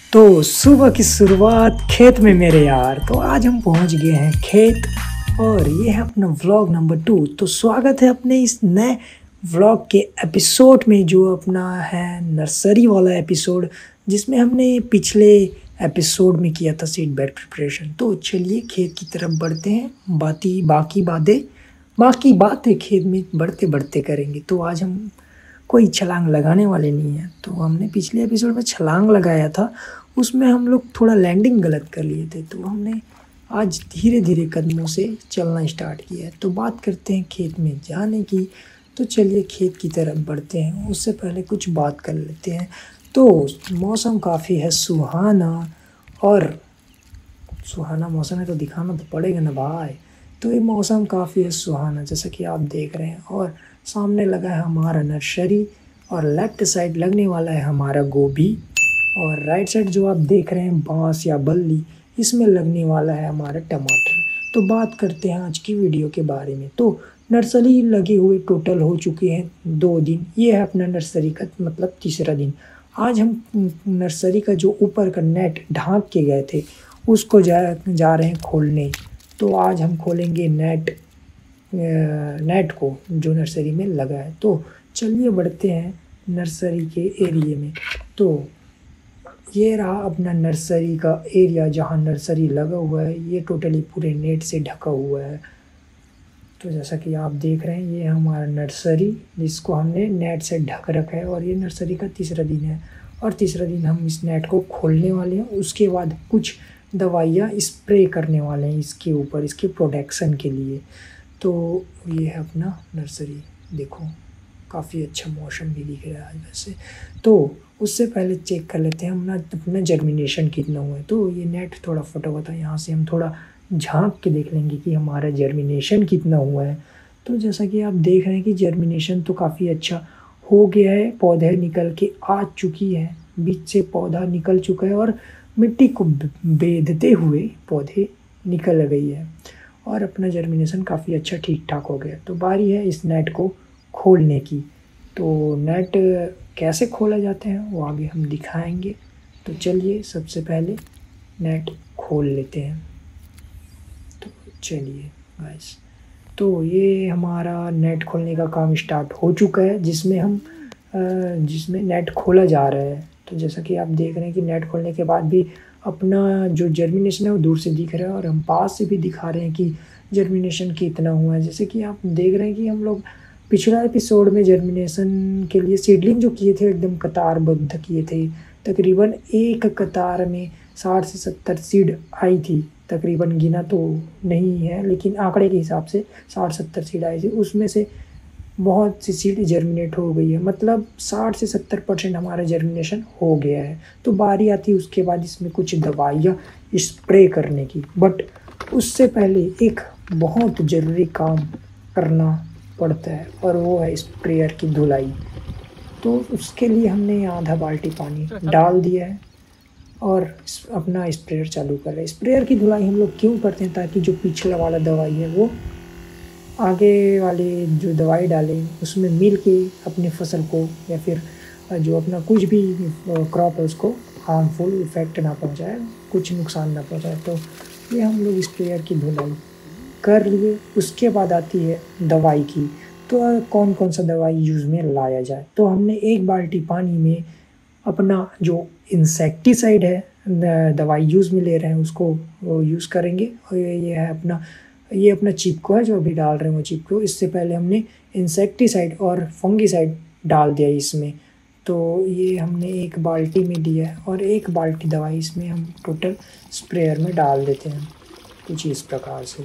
तो सुबह की शुरुआत खेत में मेरे यार। तो आज हम पहुंच गए हैं खेत और ये है अपना व्लॉग नंबर 2। तो स्वागत है अपने इस नए व्लॉग के एपिसोड में, जो अपना है नर्सरी वाला एपिसोड, जिसमें हमने पिछले एपिसोड में किया था सीड बेड प्रिपरेशन। तो चलिए खेत की तरफ बढ़ते हैं। बाकी बातें खेत में बढ़ते बढ़ते करेंगे। तो आज हम कोई छलांग लगाने वाले नहीं है। तो हमने पिछले एपिसोड में छलांग लगाया था, उसमें हम लोग थोड़ा लैंडिंग गलत कर लिए थे। तो हमने आज धीरे धीरे कदमों से चलना स्टार्ट किया है। तो बात करते हैं खेत में जाने की। तो चलिए खेत की तरफ बढ़ते हैं। उससे पहले कुछ बात कर लेते हैं। तो मौसम काफ़ी है सुहाना, और सुहाना मौसम है तो दिखाना तो पड़ेगा ना भाई। तो ये मौसम काफ़ी है सुहाना, जैसा कि आप देख रहे हैं। और सामने लगा है हमारा नर्सरी, और लेफ्ट साइड लगने वाला है हमारा गोभी, और राइट साइड जो आप देख रहे हैं बांस या बल्ली, इसमें लगने वाला है हमारा टमाटर। तो बात करते हैं आज की वीडियो के बारे में। तो नर्सरी लगे हुए टोटल हो चुके हैं 2 दिन। ये है अपना नर्सरी का मतलब तीसरा दिन। आज हम नर्सरी का जो ऊपर का नेट ढाँक के गए थे, उसको जा रहे हैं खोलने। तो आज हम खोलेंगे नेट को जो नर्सरी में लगा है। तो चलिए बढ़ते हैं नर्सरी के एरिए में। तो ये रहा अपना नर्सरी का एरिया जहाँ नर्सरी लगा हुआ है। ये टोटली पूरे नेट से ढका हुआ है। तो जैसा कि आप देख रहे हैं, ये हमारा नर्सरी जिसको हमने नेट से ढक रखा है। और ये नर्सरी का तीसरा दिन है, और तीसरा दिन हम इस नेट को खोलने वाले हैं। उसके बाद कुछ दवाइयाँ स्प्रे करने वाले हैं इसके ऊपर, इसके प्रोटेक्शन के लिए। तो ये है अपना नर्सरी। देखो काफ़ी अच्छा मौसम भी दिख रहा है वैसे। तो उससे पहले चेक कर लेते हैं अपना जर्मिनेशन कितना हुआ है। तो ये नेट थोड़ा फटा हुआ था, यहाँ से हम थोड़ा झांक के देख लेंगे कि हमारा जर्मिनेशन कितना हुआ है। तो जैसा कि आप देख रहे हैं कि जर्मिनेशन तो काफ़ी अच्छा हो गया है। पौधे निकल के आ चुकी है, बीच से पौधा निकल चुका है, और मिट्टी को बेधते हुए पौधे निकल गई है, और अपना जर्मिनेशन काफ़ी अच्छा ठीक ठाक हो गया। तो बारी है इस नेट को खोलने की। तो नेट कैसे खोला जाता है वो आगे हम दिखाएंगे। तो चलिए सबसे पहले नेट खोल लेते हैं। तो चलिए गाइस, तो ये हमारा नेट खोलने का काम स्टार्ट हो चुका है, जिसमें नेट खोला जा रहा है। तो जैसा कि आप देख रहे हैं कि नेट खोलने के बाद भी अपना जो जर्मिनेशन है वो दूर से दिख रहा है, और हम पास से भी दिखा रहे हैं कि जर्मिनेशन कितना हुआ है। जैसे कि आप देख रहे हैं कि हम लोग पिछला एपिसोड में जर्मिनेशन के लिए सीडलिंग जो किए थे एकदम कतारबद्ध किए थे। तकरीबन एक कतार में 60 से 70 सीड आई थी। तकरीबन गिना तो नहीं है, लेकिन आंकड़े के हिसाब से 60-70 सीड आई थी। उसमें से बहुत सी सीड जर्मिनेट हो गई है, मतलब 60 से 70% हमारा जर्मिनेशन हो गया है। तो बारी आती है उसके बाद इसमें कुछ दवाइयाँ स्प्रे करने की। बट उससे पहले एक बहुत ज़रूरी काम करना पड़ता है, और वो है स्प्रेयर की धुलाई। तो उसके लिए हमने आधा बाल्टी पानी डाल दिया है और अपना स्प्रेयर चालू कर रहे हैं। स्प्रेयर की धुलाई हम लोग क्यों करते हैं? ताकि जो पिछला वाला दवाई है वो आगे वाले जो दवाई डालें उसमें मिल के अपनी फसल को, या फिर जो अपना कुछ भी क्रॉप है उसको हार्मफुल इफ़ेक्ट ना पहुंचाए, कुछ नुकसान ना पहुंचाए। तो ये हम लोग स्प्रेयर की धुलाई कर लिए। उसके बाद आती है दवाई की। तो कौन कौन सा दवाई यूज़ में लाया जाए? तो हमने एक बाल्टी पानी में अपना जो इंसेक्टिसाइड है दवाई यूज़ में ले रहे हैं उसको यूज़ करेंगे। और ये अपना चिपको है जो अभी डाल रहे हैं वो चिपको। इससे पहले हमने इंसेक्टिसाइड और फंगिसाइड डाल दिया इसमें। तो ये हमने एक बाल्टी में दिया है, और एक बाल्टी दवाई इसमें हम टोटल स्प्रेयर में डाल देते हैं कुछ इस प्रकार से।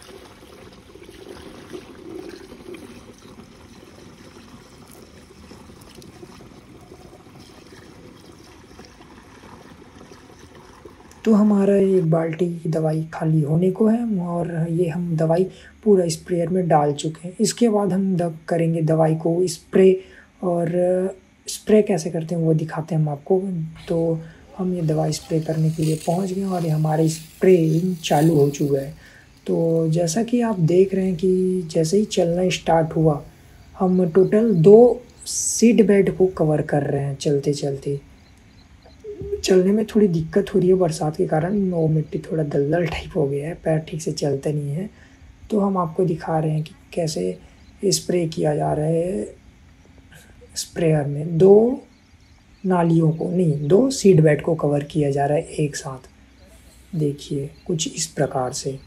तो हमारा एक बाल्टी की दवाई खाली होने को है, और ये हम दवाई पूरा स्प्रेयर में डाल चुके हैं। इसके बाद हम करेंगे दवाई को स्प्रे, और स्प्रे कैसे करते हैं वो दिखाते हैं हम आपको। तो हम ये दवाई स्प्रे करने के लिए पहुंच गए, और ये हमारे स्प्रेइंग चालू हो चुका है। तो जैसा कि आप देख रहे हैं कि जैसे ही चलना स्टार्ट हुआ, हम टोटल 2 सीड बेड को कवर कर रहे हैं चलते चलते। चलने में थोड़ी दिक्कत हो रही है बरसात के कारण, वो मिट्टी थोड़ा दलदल टाइप हो गया है, पैर ठीक से चलते नहीं है। तो हम आपको दिखा रहे हैं कि कैसे स्प्रे किया जा रहा है। स्प्रेयर में 2 नालियों को नहीं, 2 सीड बेड को कवर किया जा रहा है एक साथ। देखिए कुछ इस प्रकार से।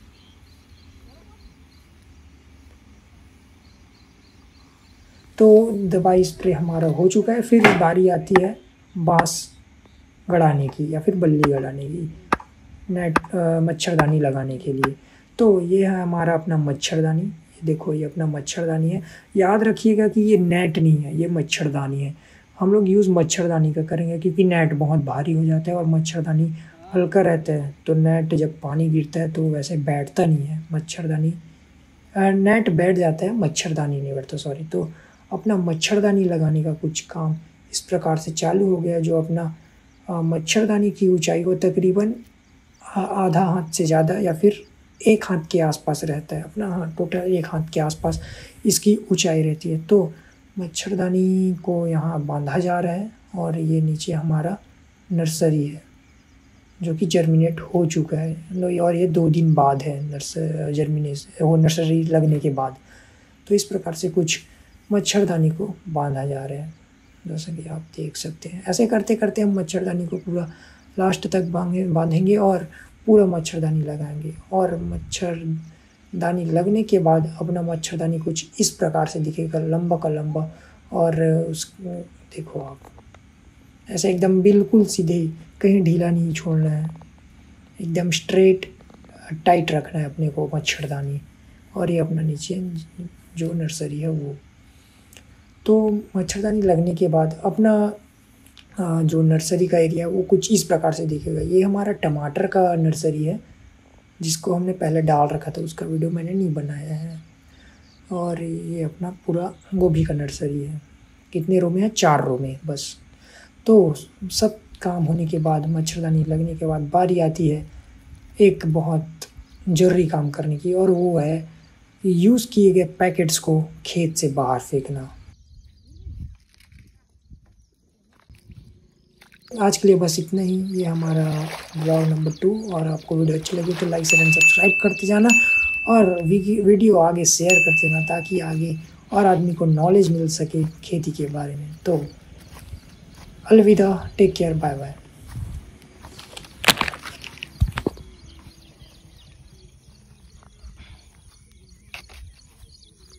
तो दवाई स्प्रे हमारा हो चुका है। फिर बारी आती है बांस गड़ाने की या फिर बल्ली गड़ाने की, नेट मच्छरदानी लगाने के लिए। तो ये है हमारा अपना मच्छरदानी। देखो ये अपना मच्छरदानी है। याद रखिएगा कि ये नेट नहीं है, ये मच्छरदानी है। हम लोग यूज़ मच्छरदानी का करेंगे क्योंकि नेट बहुत भारी हो जाता है और मच्छरदानी हल्का रहता है। तो नेट जब पानी गिरता है तो वैसे बैठता नहीं है मच्छरदानी, नेट बैठ जाता है, मच्छरदानी नहीं बैठता, सॉरी। तो अपना मच्छरदानी लगाने का कुछ काम इस प्रकार से चालू हो गया। जो अपना मच्छरदानी की ऊंचाई हो तकरीबन आधा हाथ से ज़्यादा या फिर 1 हाथ के आसपास रहता है। अपना हाँ, टोटल 1 हाथ के आसपास इसकी ऊंचाई रहती है। तो मच्छरदानी को यहाँ बांधा जा रहा है और ये नीचे हमारा नर्सरी है जो कि जर्मिनेट हो चुका है। और ये 2 दिन बाद है नर्सरी लगने के बाद। तो इस प्रकार से कुछ मच्छरदानी को बांधा जा रहा है, जैसा कि आप देख सकते हैं। ऐसे करते करते हम मच्छरदानी को पूरा लास्ट तक बांधेंगे और पूरा मच्छरदानी लगाएंगे। और मच्छरदानी लगने के बाद अपना मच्छरदानी कुछ इस प्रकार से दिखेगा, लंबा का लंबा। और उस देखो आप ऐसे एकदम बिल्कुल सीधे, कहीं ढीला नहीं छोड़ना है, एकदम स्ट्रेट टाइट रखना है अपने को मच्छरदानी। और ये अपना नीचे जो नर्सरी है वो। तो मच्छरदानी लगने के बाद अपना जो नर्सरी का एरिया है वो कुछ इस प्रकार से दिखेगा। ये हमारा टमाटर का नर्सरी है जिसको हमने पहले डाल रखा था, उसका वीडियो मैंने नहीं बनाया है। और ये अपना पूरा गोभी का नर्सरी है। कितने रो में है? 4 रो में बस। तो सब काम होने के बाद, मच्छरदानी लगने के बाद बारी आती है एक बहुत ज़रूरी काम करने की, और वो है यूज़ किए गए पैकेट्स को खेत से बाहर फेंकना। आज के लिए बस इतना ही। ये हमारा ब्लॉग नंबर 2। और आपको वीडियो अच्छी लगी तो लाइक शेयर एंड सब्सक्राइब करते जाना और वीडियो आगे शेयर करते जाना ताकि आगे और आदमी को नॉलेज मिल सके खेती के बारे में। तो अलविदा, टेक केयर, बाय बाय।